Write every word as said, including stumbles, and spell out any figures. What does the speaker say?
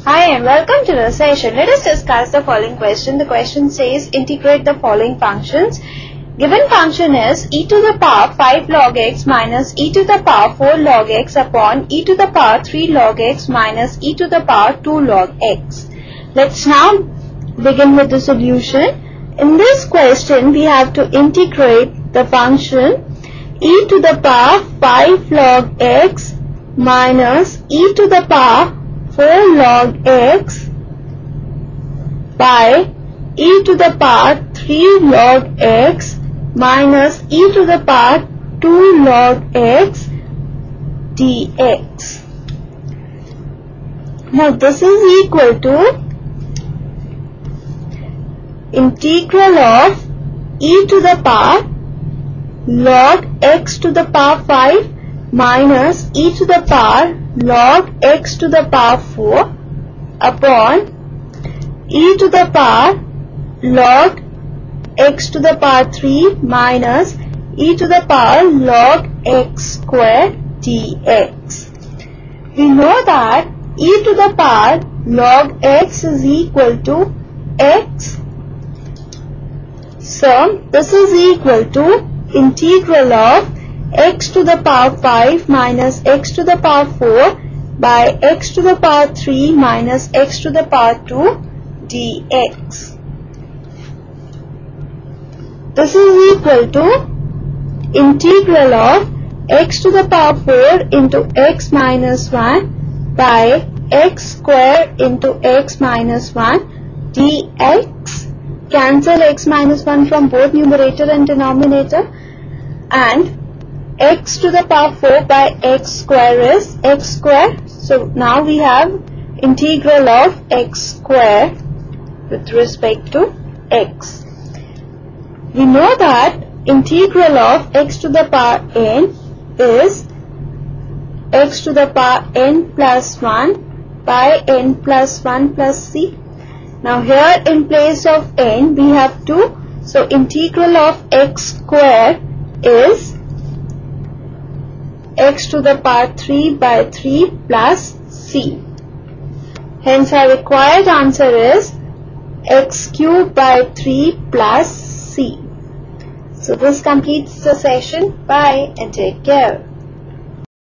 Hi and welcome to the session. Let us discuss the following question. The question says integrate the following functions. Given function is e to the power five log x minus e to the power four log x upon e to the power three log x minus e to the power two log x. Let's now begin with the solution. In this question we have to integrate the function e to the power five log x minus e to the power four log x by e to the power three log x minus e to the power two log x dx. Now this is equal to integral of e to the power log x to the power five minus e to the power log x to the power four upon e to the power log x to the power three minus e to the power log x square dx. We know that e to the power log x is equal to x. So this is equal to integral of x to the power five minus x to the power four by x to the power three minus x to the power two dx. This is equal to integral of x to the power four into x minus one by x square into x minus one dx. Cancel x minus one from both numerator and denominator, and x to the power four by x square is x square. So now we have integral of x square with respect to x. We know that integral of x to the power n is x to the power n plus one by n plus one plus c. Now here in place of n we have two. So integral of x square is x to the power three by three plus c. Hence our required answer is x cubed by three plus c. So this completes the session. Bye and take care.